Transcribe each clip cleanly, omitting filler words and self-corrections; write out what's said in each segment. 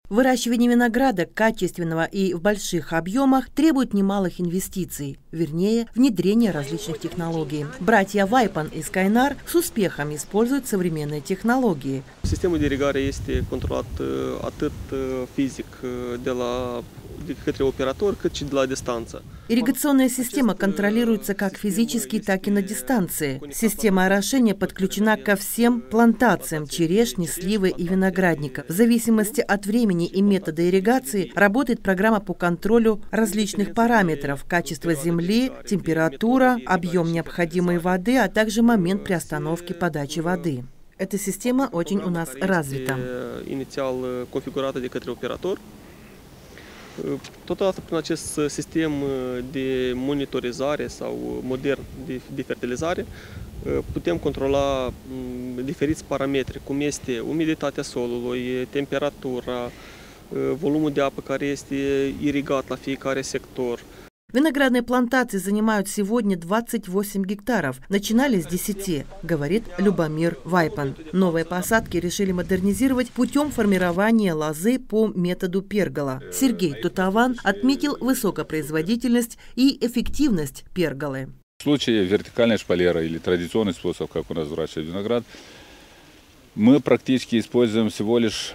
Выращивание винограда качественного и в больших объемах требует немалых инвестиций, вернее, внедрения различных технологий. Братья Вайпан и Скайнар с успехом используют современные технологии. Система ирригare este controlat atât fizic de către operator, cât și de la distanță. Ирригационная система контролируется как физически, так и на дистанции. Система орошения подключена ко всем плантациям черешни, сливы и виноградника. В зависимости от времени и метода ирригации работает программа по контролю различных параметров: качество земли, температура, объем необходимой воды, а также момент приостановки подачи воды. Эта система очень у нас развита. Inițial configurată de către operator. Totodată, prin acest sistem de monitorizare sau modern de fertilizare, putem controla diferiți parametri, cum este umiditatea solului, temperatura, volumul de apă care este irigat la fiecare sector. Виноградные плантации занимают сегодня 28 гектаров. Начинали с 10, говорит Любомир Вайпан. Новые посадки решили модернизировать путем формирования лозы по методу пергола. Сергей Тутаван отметил высокопроизводительность и эффективность перголы. В случае вертикальной шпалеры или традиционный способ, как у нас выращивают виноград, мы практически используем всего лишь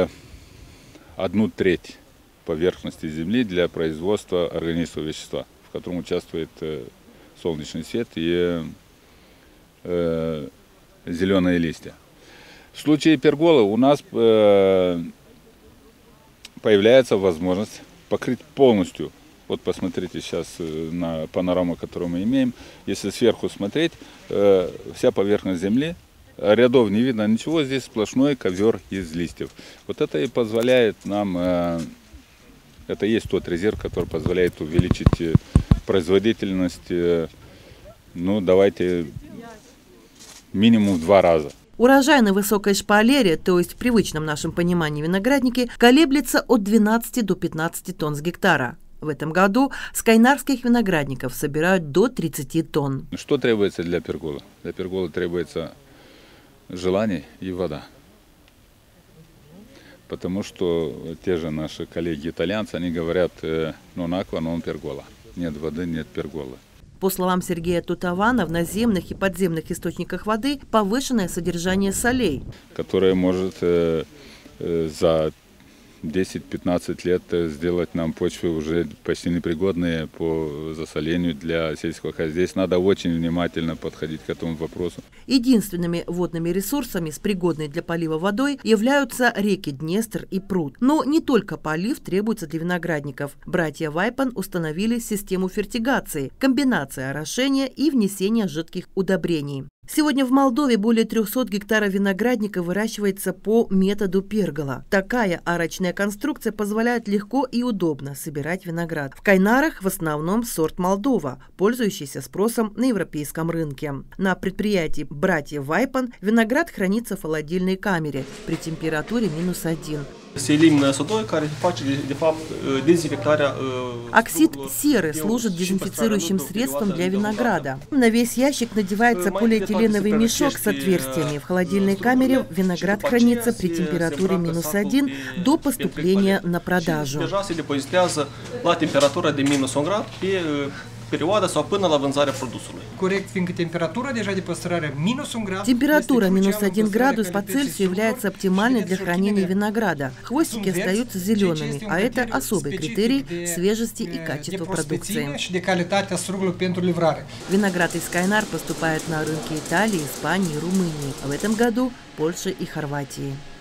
1/3 поверхности земли для производства органического вещества, в котором участвует солнечный свет и зеленые листья. В случае перголы у нас появляется возможность покрыть полностью. Вот посмотрите сейчас на панораму, которую мы имеем. Если сверху смотреть, вся поверхность земли, рядов не видно ничего, здесь сплошной ковер из листьев. Вот это и позволяет нам... Это и есть тот резерв, который позволяет увеличить производительность, ну, давайте, минимум в 2 раза. Урожай на высокой шпалере, то есть в привычном нашем понимании виноградники, колеблется от 12 до 15 тонн с гектара. В этом году с кайнарских виноградников собирают до 30 тонн. Что требуется для перголы? Для перголы требуется желание и вода. Потому что те же наши коллеги-итальянцы, они говорят, non acqua, non pergola. Нет воды, нет перголы. По словам Сергея Тутавана, в наземных и подземных источниках воды повышенное содержание солей, которое может за 10-15 лет сделать нам почвы уже почти непригодные по засолению для сельского хозяйства. Здесь надо очень внимательно подходить к этому вопросу. Единственными водными ресурсами с пригодной для полива водой являются реки Днестр и Пруд. Но не только полив требуется для виноградников. Братья Вайпан установили систему фертигации, комбинация орошения и внесения жидких удобрений. Сегодня в Молдове более 300 гектаров виноградника выращивается по методу пергола. Такая арочная конструкция позволяет легко и удобно собирать виноград. В Кайнарах в основном сорт Молдова, пользующийся спросом на европейском рынке. На предприятии братьев Вайпан виноград хранится в холодильной камере при температуре -1. Оксид серы служит дезинфицирующим средством для винограда. На весь ящик надевается полиэтиленовый мешок с отверстиями. В холодильной камере виноград хранится при температуре -1 до поступления на продажу. Perioada sau până la vânzarea produsului. Corect, fiindcă temperatura deja de păstrare -1 градус. Температура -1 градус по Цельсию является оптимальной для хранения винограда. Хвостики остаются зелеными, а это особый критерий свежести и качества продукции. Виноград из Кайнар поступает на рынки Италии, Испании, Румынии, а в этом году Польши и Хорватии.